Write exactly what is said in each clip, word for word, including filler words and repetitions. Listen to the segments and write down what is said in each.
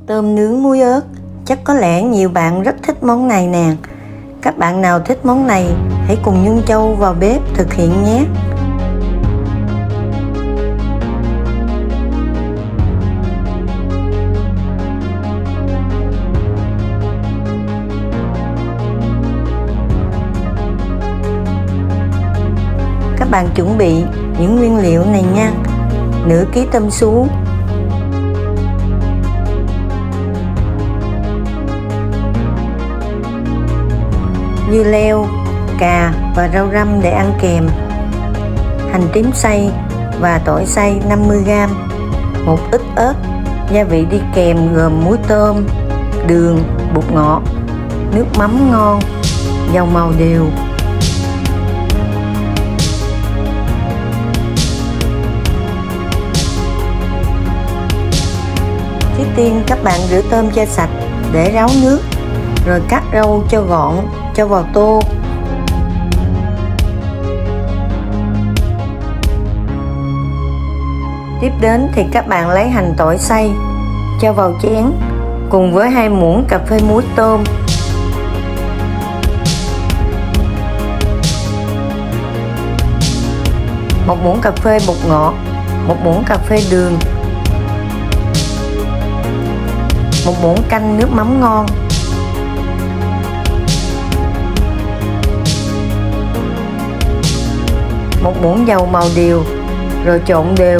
Tôm nướng muối ớt, chắc có lẽ nhiều bạn rất thích món này nè. Các bạn nào thích món này, hãy cùng Nhân Châu vào bếp thực hiện nhé. Các bạn chuẩn bị những nguyên liệu này nha. Nửa ký tôm sú, dưa leo, cà và rau răm để ăn kèm, hành tím xay và tỏi xay năm mươi gam, một ít ớt. Gia vị đi kèm gồm muối tôm, đường, bột ngọt, nước mắm ngon, dầu màu đều. Trước tiên các bạn rửa tôm cho sạch để ráo nước, rồi cắt rau cho gọn, cho vào tô. Tiếp đến thì các bạn lấy hành tỏi xay cho vào chén cùng với hai muỗng cà phê muối tôm, một muỗng cà phê bột ngọt, một muỗng cà phê đường, một muỗng canh nước mắm ngon, một muỗng dầu màu điều, rồi trộn đều.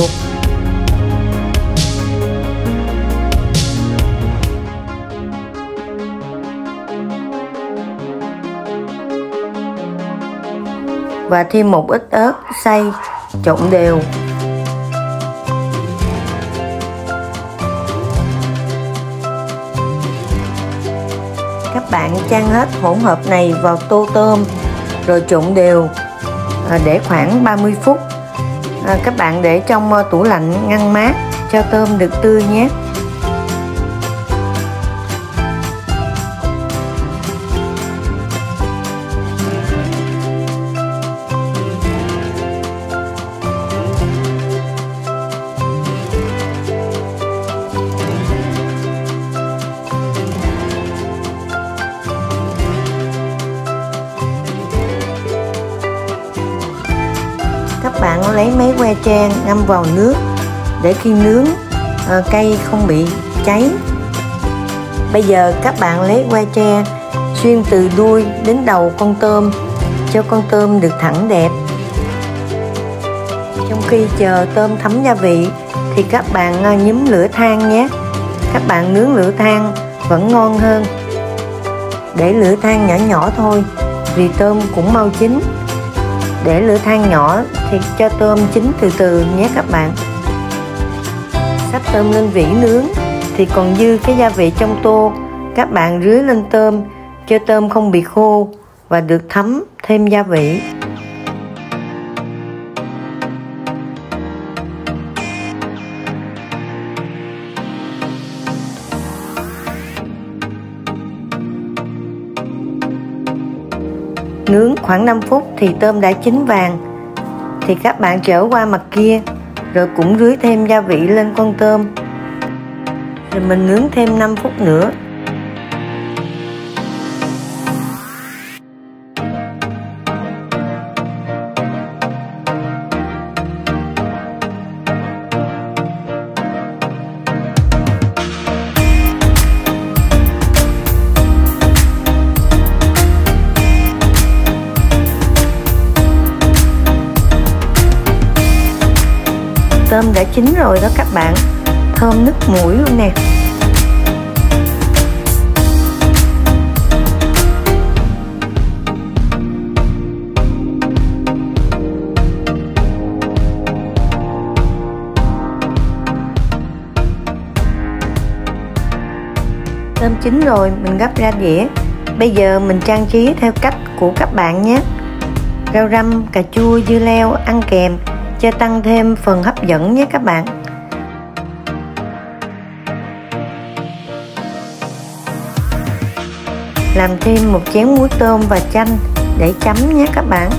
Và thêm một ít ớt xay, trộn đều. Các bạn chan hết hỗn hợp này vào tô tôm, rồi trộn đều để khoảng ba mươi phút. Các bạn để trong tủ lạnh ngăn mát cho tôm được tươi nhé. Các bạn lấy mấy que tre ngâm vào nước để khi nướng à, cây không bị cháy. Bây giờ các bạn lấy que tre xuyên từ đuôi đến đầu con tôm cho con tôm được thẳng đẹp. Trong khi chờ tôm thấm gia vị thì các bạn nhúm lửa than nhé. Các bạn nướng lửa than vẫn ngon hơn. Để lửa than nhỏ nhỏ thôi vì tôm cũng mau chín. Để lửa than nhỏ thì cho tôm chín từ từ nhé các bạn. Sắp tôm lên vỉ nướng thì còn dư cái gia vị trong tô. Các bạn rưới lên tôm cho tôm không bị khô và được thấm thêm gia vị. Nướng khoảng năm phút thì tôm đã chín vàng. Thì các bạn trở qua mặt kia, rồi cũng rưới thêm gia vị lên con tôm. Rồi mình nướng thêm năm phút nữa. Tôm đã chín rồi đó các bạn, thơm nức mũi luôn nè. Tôm chín rồi mình gấp ra đĩa. Bây giờ mình trang trí theo cách của các bạn nhé. Rau răm, cà chua, dưa leo ăn kèm cho tăng thêm phần hấp dẫn nhé các bạn. Làm thêm một chén muối tôm và chanh để chấm nhé các bạn.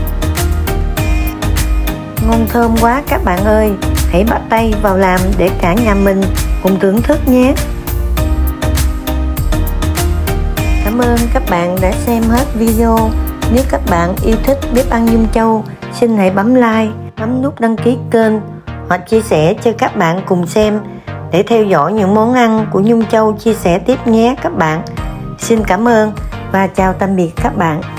Ngon thơm quá các bạn ơi, hãy bắt tay vào làm để cả nhà mình cùng thưởng thức nhé. cảm ơn các bạn đã xem hết video. Nếu các bạn yêu thích bếp ăn Nhung Châu, xin hãy bấm like, bấm nút đăng ký kênh hoặc chia sẻ cho các bạn cùng xem để theo dõi những món ăn của Nhung Châu chia sẻ tiếp nhé các bạn. Xin cảm ơn và chào tạm biệt các bạn.